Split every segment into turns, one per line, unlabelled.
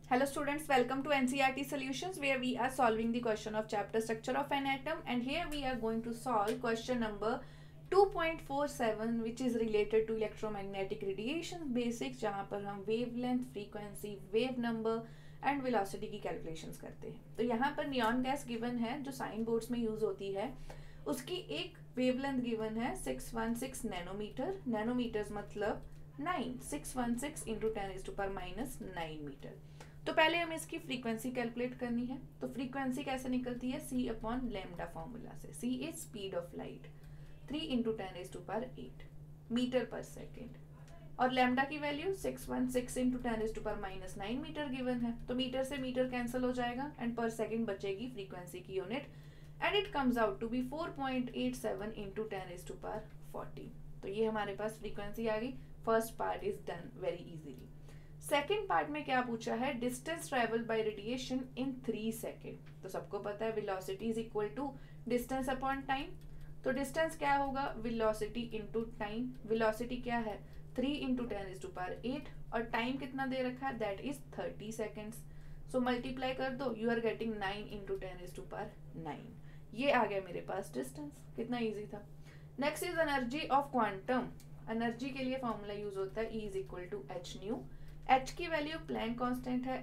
Hello students, welcome to NCERT Solutions where we are solving the question of chapter structure of an atom, and here we are going to solve question number 2.47 which is related to electromagnetic radiation basics, जहाँ पर हम wavelength, frequency, wave number and velocity की calculations करते हैं। तो यहाँ पर neon gas given है जो साइन बोर्ड्स में यूज होती है, उसकी एक वेवलेंथ गिवन है 616 नैनोमीटर, नैनोमीटर्स मतलब 9, 616 इंटू 10⁻⁻9 मीटर। तो पहले हमें इसकी फ्रीक्वेंसी कैलकुलेट करनी है। तो फ्रीक्वेंसी कैसे निकलती है, सी अपॉन लैम्डा फॉर्मूला से। C is speed of light, 3 into 10⁸ meter per second, और लैम्डा की वैल्यू 616 इंटू 10⁻⁹ मीटर गिवन है। तो मीटर से मीटर कैंसिल हो जाएगा एंड पर सेकेंड बचेगी फ्रीक्वेंसी की unit, and it comes out to be 4.87 into 10⁻⁴। तो ये हमारे पास फ्रीक्वेंसी आ गई। First part is done very easily. Second part में क्या पूछा है, distance travel by radiation in 3 second. तो सबको पता है velocity is equal to distance upon time. तो डिस्टेंस क्या होगा, वेलोसिटी इंटू टाइम। वेलोसिटी क्या है, 3 इंटू 10⁸, और टाइम कितना दे रखा है, that is 30 seconds. So multiply कर दो, यू आर गेटिंग 9 इंटू 10⁹। ये आ गया मेरे पास डिस्टेंस। कितना इजी था। Next is energy of quantum. Energy के लिए फॉर्मूला यूज होता है E is equal to H nu. H की वैल्यू प्लैंक कांस्टेंट है,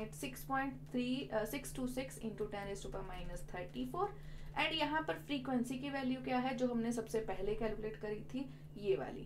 h.626 इंटू 10⁻34, एंड यहाँ पर फ्रीक्वेंसी की वैल्यू क्या है जो हमने सबसे पहले कैलकुलेट करी थी, ये वाली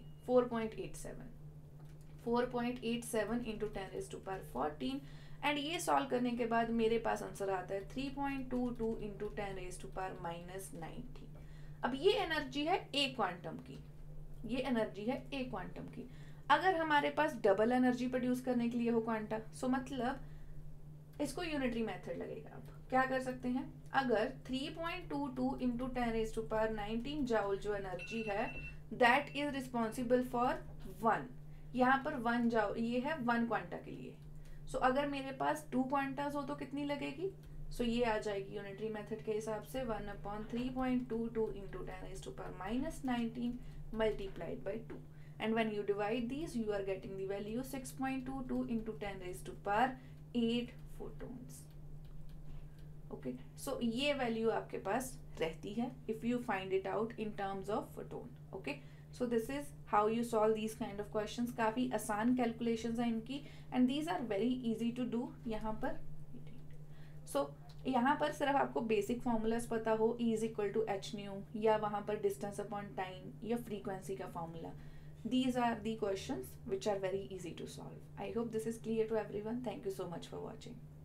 4.87 इंटू 10⁻14, एंड ये सॉल्व करने के बाद मेरे पास आंसर आता है 3.22 इंटू 10⁻⁻90। अब ये एनर्जी है ए क्वांटम की, ये एनर्जी है ए क्वांटम की। अगर हमारे पास डबल एनर्जी प्रोड्यूस करने के लिए हो क्वांटा, सो मतलब इसको यूनिटरी मेथड लगेगा। अब क्या कर सकते हैं, अगर 3.22 इंटू 10⁻19 जाउल जो एनर्जी है, दैट इज रिस्पॉन्सिबल फॉर 1, यहाँ पर 1 जाउल, ये है 1 क्वांटा के लिए। सो अगर मेरे पास 2 क्वांटास हो तो कितनी लगेगी, सो ये आ जाएगी यूनिटरी मेथड के हिसाब से 1/3.22 into 10⁻⁻19 multiplied by 2, and when you divide these you are getting the value 6.22 into 10⁸ photons. Okay, so ये वैल्यू आपके पास रहती है if you find it out in terms of photon. Okay, so this is how you solve these kind of questions. काफी आसान calculations हैं इनकी, and these are very easy to do. यहाँ पर so यहाँ पर सिर्फ आपको बेसिक फॉर्मूलाज पता हो, E is equal to H nu, या वहाँ पर डिस्टेंस अपॉन टाइम, या फ्रीक्वेंसी का formula. These are the questions which are very easy to solve. I hope this is clear to everyone. Thank you so much for watching.